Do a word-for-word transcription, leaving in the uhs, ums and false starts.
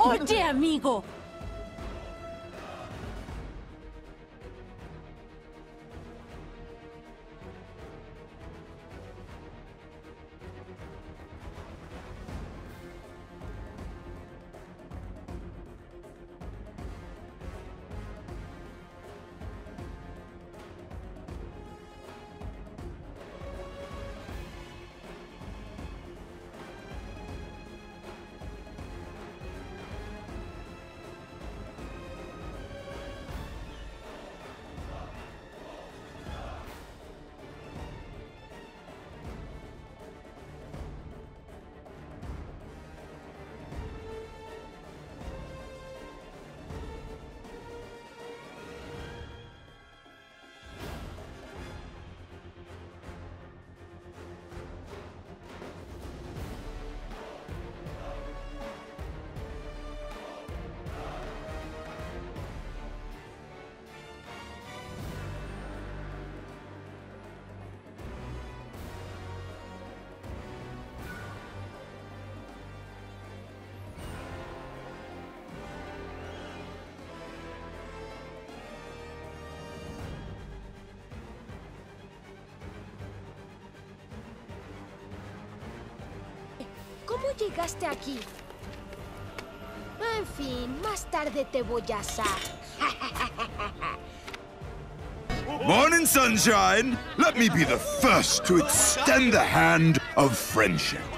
Oye, amigo. ¿Cómo llegaste aquí? En fin, más tarde te voy a asar. Morning, sunshine! Let me be the first to extend the hand of friendship.